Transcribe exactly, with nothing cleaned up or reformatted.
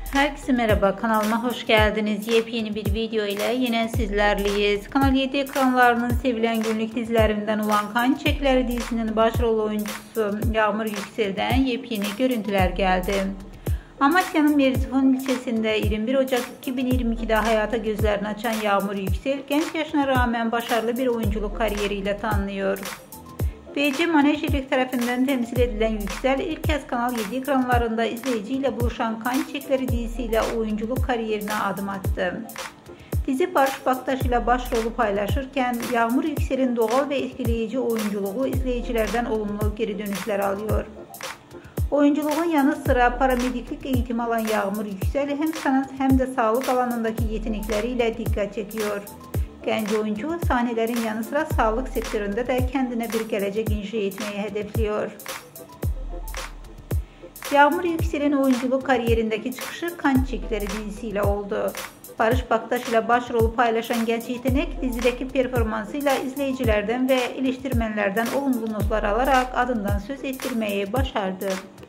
Herkese merhaba, kanalıma hoş geldiniz. Yepyeni bir video ile yine sizlerleyiz. Kanal yedi ekranlarının sevilen günlük dizilerinden olan Kan Çiçekleri dizisinin başrol oyuncusu Yağmur Yüksel'den yepyeni görüntüler geldi. Amasya'nın Merzifon ilçesinde yirmi bir Ocak iki bin yirmi iki'de hayata gözlerini açan Yağmur Yüksel, genç yaşına rağmen başarılı bir oyunculuk kariyeriyle tanınıyor. B C Manejcilik tarafından temsil edilen Yüksel, ilk kez Kanal yedi ekranlarında izleyiciyle buluşan Kan Çiçekleri dizisiyle oyunculuk kariyerine adım attı. Dizi Barış Baktaş ile başrolü paylaşırken Yağmur Yüksel'in doğal ve etkileyici oyunculuğu izleyicilerden olumlu geri dönüşler alıyor. Oyunculuğun yanı sıra paramediklik eğitimi alan Yağmur Yüksel hem sanat hem de sağlık alanındaki yetenekleriyle dikkat çekiyor. Genç oyuncu sahnelerin yanı sıra sağlık sektöründe de kendine bir gelecek inşa etmeyi hedefliyor. Yağmur Yüksel'in oyunculuk kariyerindeki çıkışı Kan Çiçekleri dizisiyle oldu. Barış Baktaş ile başrolü paylaşan genç yetenek dizideki performansıyla izleyicilerden ve eleştirmenlerden olumlu notlar alarak adından söz ettirmeyi başardı.